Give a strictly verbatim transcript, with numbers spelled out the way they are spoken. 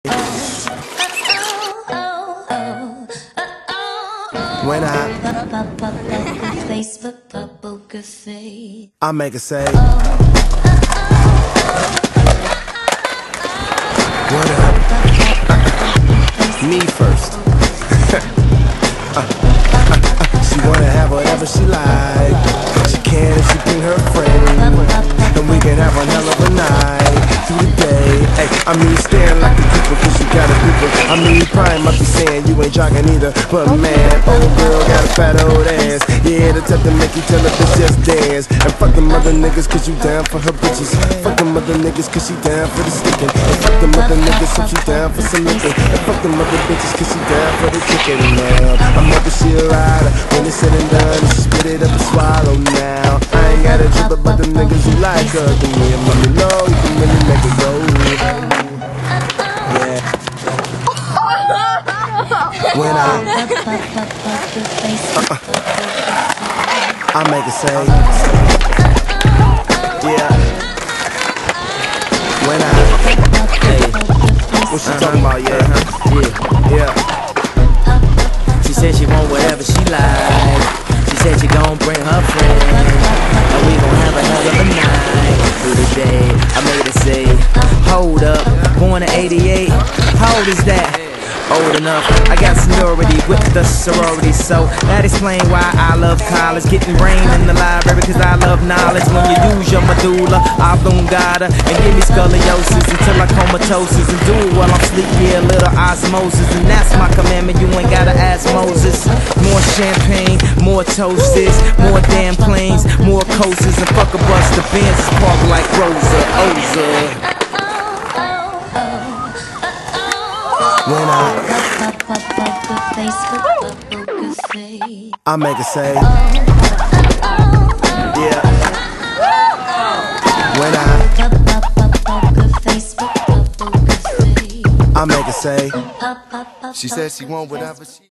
When I Facebook bubble cafe, I make her say, what up? Me first. uh, uh, uh, she wanna have whatever she like. She can if she bring her friend, and we can have one hell of a night through the day. Hey, I mean staring like a creeper 'cause you got a creeper. I mean you probably might be saying you ain't jogging either, but man, old girl got a fat old ass. Yeah, the type to make you tell her bitch just dance. And fuck them other niggas 'cause you down for her bitches. Fuck them other niggas 'cause she down for the sticking. And fuck them other niggas if she down for some liquor. And fuck them other bitches 'cause she down for the chicken now. I'm hoping she a rider when it's said and done. She spit it up and swallow now. I ain't got a trip about them niggas who like her. Then me and mommy know you can really make it go. Yeah. When I uh, I make it say, yeah. When I, hey, what she talking about? Yeah, Yeah, yeah. she said she want whatever she like. She said she gon' bring her friend, and we gon' have a hell of a night through the day. I made her say, hold up, born in eighty-eight. How old is that? Old enough. I got seniority with the sorority, so that explain why I love college. Getting brain in the library cause I love knowledge. When you use your medulla oblongata and give me scoliosis until I comatosis, and do it while I'm sleep, yeah, a little osmosis. And that's my commandment, you ain't gotta ask Moses. More champagne, more toasters, more damn planes, more coasters, and fuck a bus, the Benz is parked like Rosa, Oza. When I, I make her say, yeah. When I, I make her say, she said she want whatever she